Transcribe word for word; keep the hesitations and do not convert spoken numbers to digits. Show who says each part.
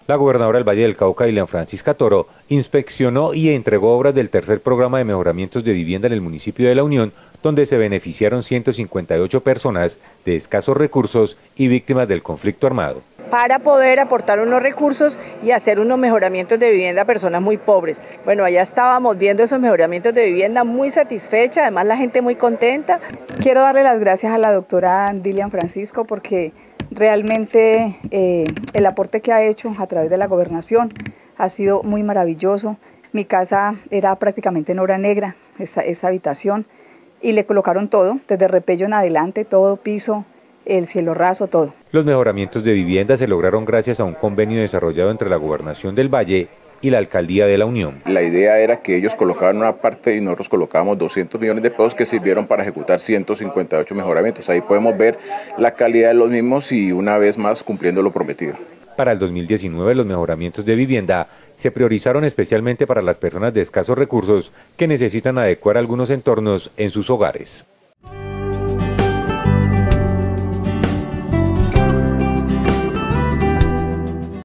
Speaker 1: La gobernadora del Valle del Cauca, Dilian Francisca Toro, inspeccionó y entregó obras del tercer programa de mejoramientos de vivienda en el municipio de La Unión, donde se beneficiaron ciento cincuenta y ocho personas de escasos recursos y víctimas del conflicto armado,
Speaker 2: para poder aportar unos recursos y hacer unos mejoramientos de vivienda a personas muy pobres. Bueno, allá estábamos viendo esos mejoramientos de vivienda, muy satisfecha, además la gente muy contenta.
Speaker 3: Quiero darle las gracias a la doctora Dilian Francisco porque realmente eh, el aporte que ha hecho a través de la gobernación ha sido muy maravilloso. Mi casa era prácticamente en obra negra, esta, esta habitación, y le colocaron todo, desde repello en adelante, todo piso, el cielo raso, todo.
Speaker 1: Los mejoramientos de vivienda se lograron gracias a un convenio desarrollado entre la Gobernación del Valle y la Alcaldía de La Unión.
Speaker 4: La idea era que ellos colocaban una parte y nosotros colocábamos doscientos millones de pesos que sirvieron para ejecutar ciento cincuenta y ocho mejoramientos. Ahí podemos ver la calidad de los mismos y una vez más cumpliendo lo prometido.
Speaker 1: Para el dos mil diecinueve, los mejoramientos de vivienda se priorizaron especialmente para las personas de escasos recursos que necesitan adecuar algunos entornos en sus hogares.